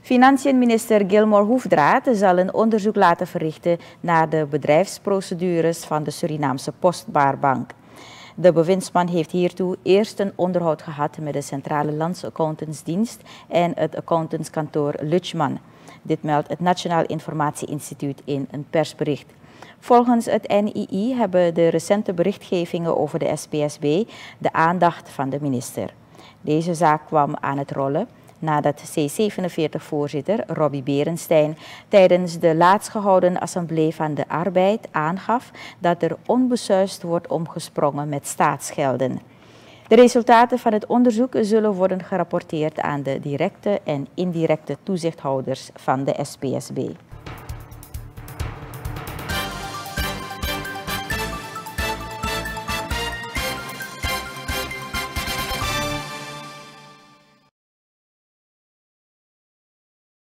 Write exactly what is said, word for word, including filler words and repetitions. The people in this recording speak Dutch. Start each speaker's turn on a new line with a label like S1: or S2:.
S1: Financiën-minister Gilmore Hoefdraad zal een onderzoek laten verrichten naar de bedrijfsprocedures van de Surinaamse Postbaarbank. De bewindsman heeft hiertoe eerst een onderhoud gehad met de Centrale Landsaccountantsdienst en het accountantskantoor Lutschman. Dit meldt het Nationaal Informatie Instituut in een persbericht. Volgens het N I I hebben de recente berichtgevingen over de S P S B de aandacht van de minister. Deze zaak kwam aan het rollen nadat C zevenenveertig-voorzitter Robbie Berenstein tijdens de laatst gehouden Assemblee van de Arbeid aangaf dat er onbesuisd wordt omgesprongen met staatsgelden. De resultaten van het onderzoek zullen worden gerapporteerd aan de directe en indirecte toezichthouders van de S P S B.